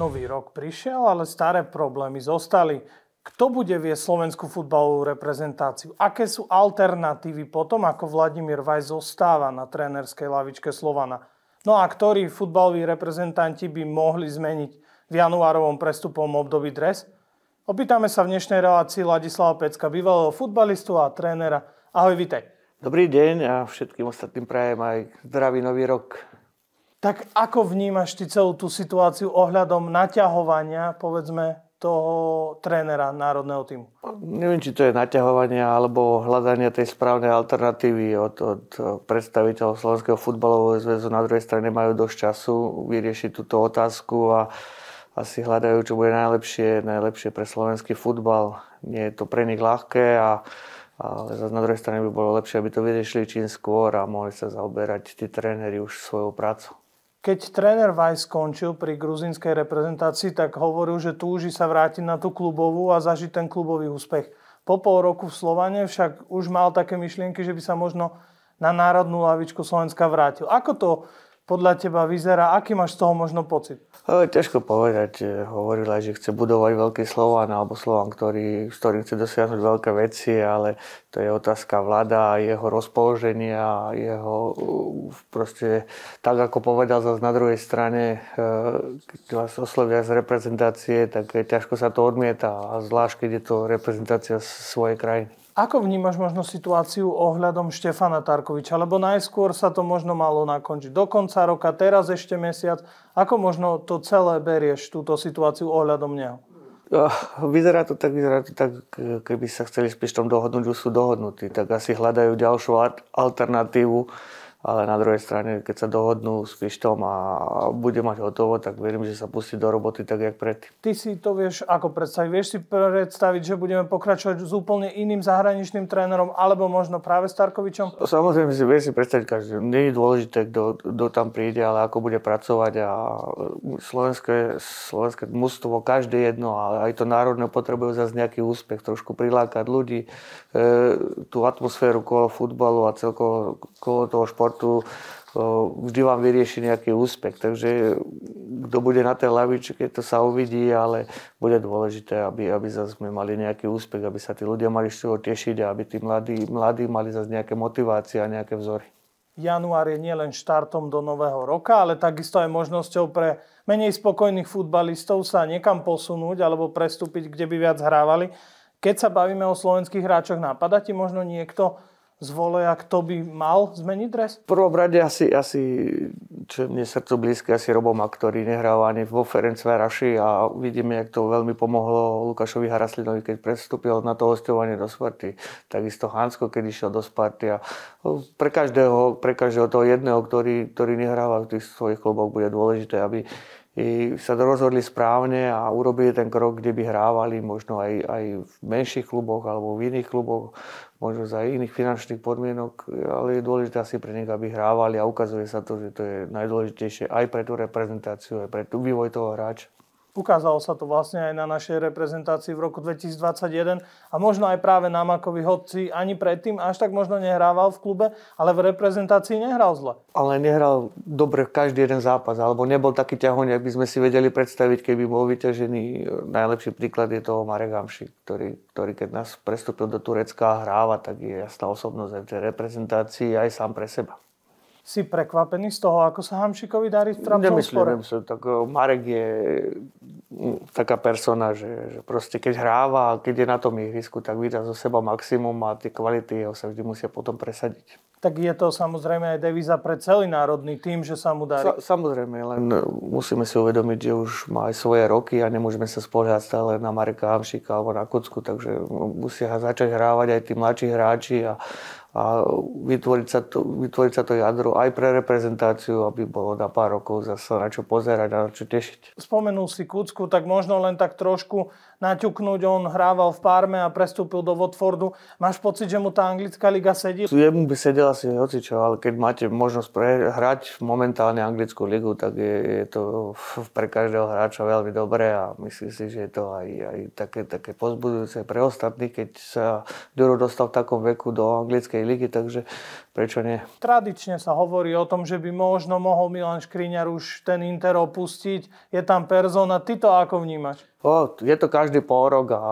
nový rok prišiel, ale staré problémy zostali. Kto bude viesť slovenskú futbalovú reprezentáciu? Aké sú alternatívy potom, ako Vladimír Vajs zostáva na trénerskej lavičke Slovana? No a ktorí futbaloví reprezentanti by mohli zmeniť v januárovom prestupom období dres? Opýtame sa v dnešnej relácii Ladislava Pecka, bývalého futbalistu a trénera. Ahoj, vitaj. Dobrý deň a všetkým ostatným prajem aj zdravý nový rok. Tak ako vnímaš ty celú tú situáciu ohľadom naťahovania, povedzme, toho trénera národného tímu? Neviem, či to je naťahovanie alebo hľadanie tej správnej alternatívy od predstaviteľov Slovenského futbalového zväzu. Na druhej strane majú dosť času vyriešiť túto otázku a asi hľadajú, čo bude najlepšie pre slovenský futbal. Nie je to pre nich ľahké, ale zase na druhej strane by bolo lepšie, aby to vyriešili čím skôr a mohli sa zaoberať tí tréneri už svojou prácou. Keď tréner Vajs skončil pri gruzínskej reprezentácii, tak hovoril, že túži sa vrátiť na tú klubovú a zažiť ten klubový úspech. Po pol roku v Slovane však už mal také myšlienky, že by sa možno na národnú lavičku Slovenska vrátil. Ako to podľa teba vyzerá? Aký máš z toho možno pocit? Ťažko povedať. Hovoril aj, že chce budovať veľký Slovan alebo Slovan, s ktorým chce dosiahnuť veľké veci, ale to je otázka vláda a jeho rozpoloženia, jeho proste, tak ako povedal zase na druhej strane, keď vás oslovia z reprezentácie, tak ťažko sa to odmieta, a zvlášť, keď je to reprezentácia svojej krajiny. Ako vnímaš možno situáciu ohľadom Štefana Tarkoviča? Lebo najskôr sa to možno malo nakončiť do konca roka, teraz ešte mesiac. Ako možno to celé berieš, túto situáciu ohľadom neho? Vyzerá to tak, keby sa chceli s Pištom dohodnúť, už sú dohodnutí. Tak asi hľadajú ďalšiu alternatívu. Ale na druhej strane, keď sa dohodnú s Pištom a bude mať hotovo, tak verím, že sa pustí do roboty tak, jak predtým. Ty si to vieš ako predstaviť? Vieš si predstaviť, že budeme pokračovať s úplne iným zahraničným trénerom, alebo možno práve s Tarkovičom? Samozrejme si vieš si predstaviť každý. Nie je dôležité, kto tam príde, ale ako bude pracovať. A slovenské mužstvo, každé jedno, ale aj to národné potrebujú zase nejaký úspech, trošku prilákať ľudí, tú atmosféru kolo futbalu a celkovo kolo toho športu vždy vám vyrieši nejaký úspech. Takže kto bude na tej lavičke, to sa uvidí, ale bude dôležité, aby zase sme mali nejaký úspech, aby sa tí ľudia mali z čoho tešiť a aby tí mladí mali zase nejaké motivácie a nejaké vzory. Január je nielen štartom do nového roka, ale takisto aj možnosťou pre menej spokojných futbalistov sa niekam posunúť alebo prestúpiť, kde by viac hrávali. Keď sa bavíme o slovenských hráčoch, napadá ti možno niekto z voleja, kto by mal zmeniť dres? V prvom rade asi čo je mne srdcu blízke, asi Robo Mak, ktorý nehral ani vo Ferencvároši a vidíme, jak to veľmi pomohlo Lukášovi Haraslinovi, keď prestúpil na to hosťovanie do Sparty. Takisto Hansko, keď išiel do Sparty. A pre každého toho jedného, ktorý nehráva v tých svojich kluboch, bude dôležité, aby sa rozhodli správne a urobili ten krok, kde by hrávali možno aj v menších kluboch alebo v iných kluboch, možno za iných finančných podmienok, ale je dôležité asi pre nich, aby hrávali a ukazuje sa to, že to je najdôležitejšie aj pre tú reprezentáciu, aj pre tú vývoj toho hráča. Ukázalo sa to vlastne aj na našej reprezentácii v roku 2021 a možno aj práve na Makovi, hoci ani predtým až tak možno nehrával v klube, ale v reprezentácii nehral zle. Ale nehral dobre každý jeden zápas, alebo nebol taký ťahoň, ak by sme si vedeli predstaviť, keby bol vyťažený. Najlepší príklad je toho Marek Hamšík, ktorý keď nás prestúpil do Turecka a hráva, tak je jasná osobnosť aj v tej reprezentácii aj sám pre seba. Si prekvapený z toho, ako sa Hamšíkovi darí v Trabzonspore? Nemyslím, tak Marek je taká persona, že proste keď hráva a keď je na tom ihrisku, tak vydá zo seba maximum a tie kvality jeho sa vždy musia potom presadiť. Tak je to samozrejme aj devíza pre celý národný tím, že sa mu darí? Samozrejme, len musíme si uvedomiť, že už má aj svoje roky a nemôžeme sa spoliehať stále na Mareka Hamšíka alebo na Kucku, takže musia začať hrávať aj tí mladší hráči a vytvoriť sa to jadro aj pre reprezentáciu, aby bolo na pár rokov zase na čo pozerať a na čo tešiť. Spomenul si Kucku, tak možno len tak trošku naťuknúť. On hrával v Parme a prestúpil do Watfordu. Máš pocit, že mu tá anglická liga sedí? Jemu by sedela si hocičo, ale keď máte možnosť hrať momentálne anglickú ligu, tak je to pre každého hráča veľmi dobré a myslím si, že je to aj také povzbudzujúce pre ostatných, keď sa Duro dostal v takom veku do anglickej Slovenskej ligy, takže prečo nie? Tradične sa hovorí o tom, že by možno mohol Milan Škriňar už ten Inter opustiť. Je tam persona. Ty to ako vnímaš? Je to každý pôrok a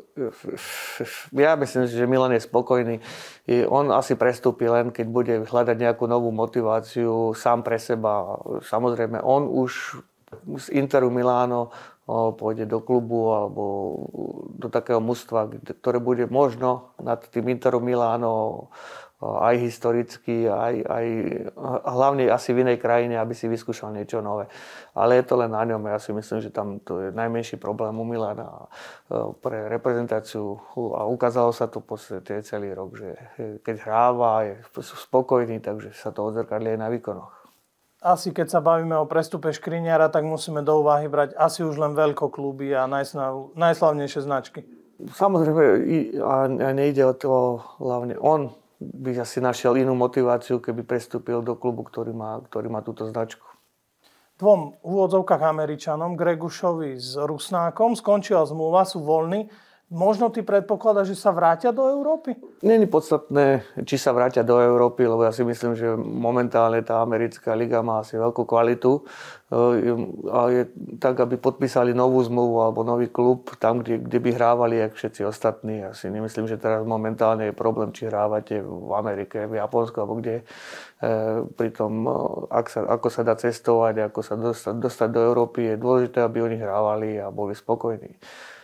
ja myslím, že Milan je spokojný. On asi prestúpi len, keď bude hľadať nejakú novú motiváciu sám pre seba. Samozrejme, on už z Interu Miláno pôjde do klubu alebo do takého mužstva, ktoré bude možno nad tým Interom Miláno aj historicky, aj hlavne asi v inej krajine, aby si vyskúšal niečo nové. Ale je to len na ňom. Ja si myslím, že tam to je najmenší problém u Milana pre reprezentáciu a ukázalo sa to v podstate celý rok, že keď hráva, je spokojný, takže sa to odzrkadlí aj na výkonoch. Asi keď sa bavíme o prestupe Škriňara, tak musíme do úvahy brať asi už len veľkokluby a najslavnejšie značky. Samozrejme, a nejde o to hlavne on by asi našiel inú motiváciu, keby prestúpil do klubu, ktorý má túto značku. Dvom úvodzovkách Američanom, Gregušovi s Rusnákom, skončila zmluva, sú voľní. Možno ty predpokladáš, že sa vrátia do Európy? Není podstatné, či sa vrátia do Európy, lebo ja si myslím, že momentálne tá americká liga má asi veľkú kvalitu. A je tak, aby podpísali novú zmluvu alebo nový klub tam, kde by hrávali jak všetci ostatní. Ja si nemyslím, že teraz momentálne je problém, či hrávate v Amerike, v Japonsku alebo kde. Pritom, ako sa dá cestovať, ako sa dostať do Európy, je dôležité, aby oni hrávali a boli spokojní.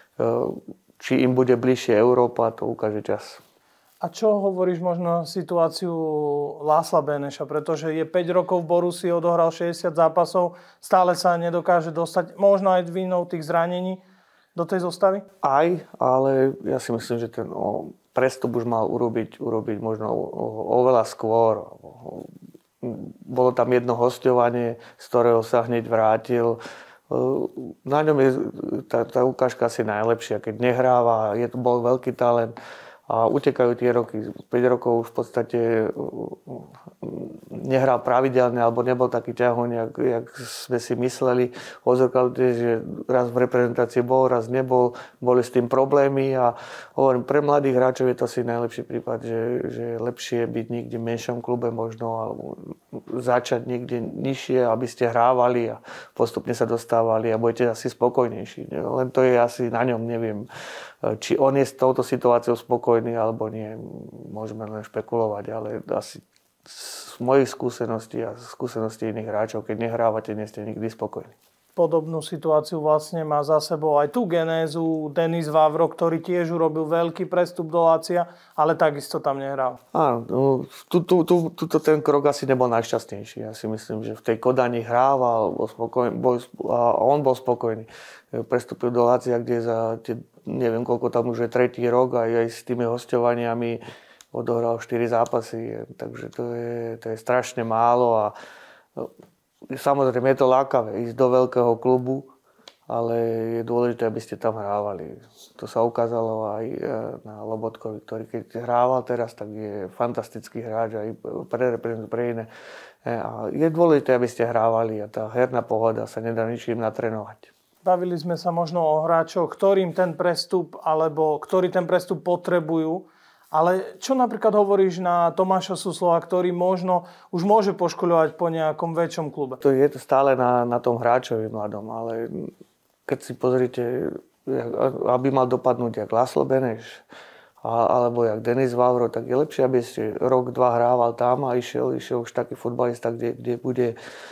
Či im bude bližšie Európa, to ukáže čas. A čo hovoríš možno situáciu Lásla Beneša? Pretože je 5 rokov v Borussii, odohral 60 zápasov, stále sa nedokáže dostať, možno aj vinou tých zranení do tej zostavy? Aj, ale ja si myslím, že ten prestup už mal urobiť možno oveľa skôr. Bolo tam jedno hosťovanie, z ktorého sa hneď vrátil. Na ňom je tá ukážka asi najlepšia, keď nehráva, bol veľký talent a utekajú tie roky. 5 rokov už v podstate nehral pravidelne alebo nebol taký ťahoň, jak sme si mysleli. Odzrkadlite, že raz v reprezentácii bol, raz nebol, boli s tým problémy a hovorím, pre mladých hráčov je to asi najlepší prípad, že je lepšie byť niekde v menšom klube možno alebo začať niekde nižšie, aby ste hrávali a postupne sa dostávali a budete asi spokojnejší. Len to je asi na ňom, neviem, či on je s touto situáciou spokojný alebo nie. Môžeme len špekulovať, ale asi z mojich skúseností a skúseností iných hráčov, keď nehrávate, nie ste nikdy spokojní. Podobnú situáciu vlastne má za sebou aj tú genézu Denis Vavro, ktorý tiež urobil veľký prestup do Lácia, ale takisto tam nehral. Áno, ten krok asi nebol najšťastnejší. Ja si myslím, že v tej Kodani hrával a on bol spokojný. Prestúpil do Lácia, kde za neviem koľko tam už je tretí rok a aj s tými hosťovaniami odohral 4 zápasy. Takže to je strašne málo a samozrejme je to lákavé ísť do veľkého klubu, ale je dôležité, aby ste tam hrávali. To sa ukázalo aj na Lobotkovi, ktorý keď hrával teraz, tak je fantastický hráč aj pre iné. A je dôležité, aby ste hrávali a tá herná pohoda sa nedá ničím natrénovať. Bavili sme sa možno o hráčoch, ktorí ten prestup potrebujú. Ale čo napríklad hovoríš na Tomáša Suslova, ktorý možno už môže poškoľovať po nejakom väčšom klube? Je to stále na tom hráčovi mladom, ale keď si pozrite, aby mal dopadnúť jak Laslo Beneš alebo jak Denis Vavro, tak je lepšie, aby ste rok, dva hrával tam a išiel už taký futbalista, kde bude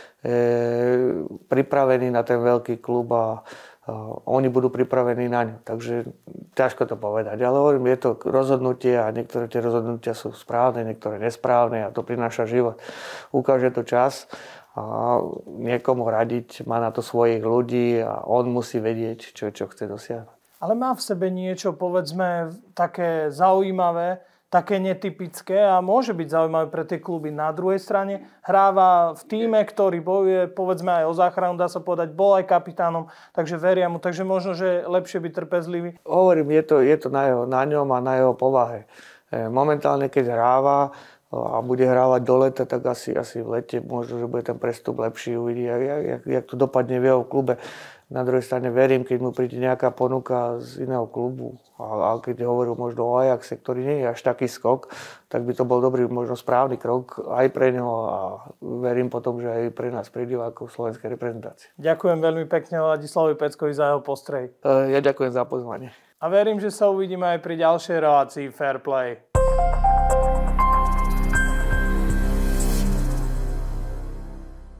pripravený na ten veľký klub a oni budú pripravení na ňu. Takže ťažko to povedať. Ale hovorím, je to rozhodnutie a niektoré tie rozhodnutia sú správne, niektoré nesprávne a to prináša život. Ukáže to čas a niekomu radiť, má na to svojich ľudí a on musí vedieť, čo chce dosiahnuť. Ale má v sebe niečo, povedzme, také zaujímavé, také netypické a môže byť zaujímavé pre tie kluby. Na druhej strane hráva v tíme, ktorý bojuje, povedzme aj o záchranu, dá sa povedať, bol aj kapitánom, takže veria mu, takže možno, že je lepšie byť trpezlivý. Hovorím, je to na ňom a na jeho povahe. Momentálne, keď hráva a bude hrávať do leta, tak asi v lete možno, že bude ten prestup lepší, uvidí, jak to dopadne v jeho klube. Na druhej strane verím, keď mu príde nejaká ponuka z iného klubu. A keď hovoril možno o Ajaxe, ktorý nie je až taký skok, tak by to bol dobrý, možno správny krok aj pre neho a verím potom, že aj pre nás, pre divákov slovenskej reprezentácie. Ďakujem veľmi pekne Ladislavovi Peckovi za jeho postrehy. Ja ďakujem za pozvanie. A verím, že sa uvidíme aj pri ďalšej relácii Fair Play.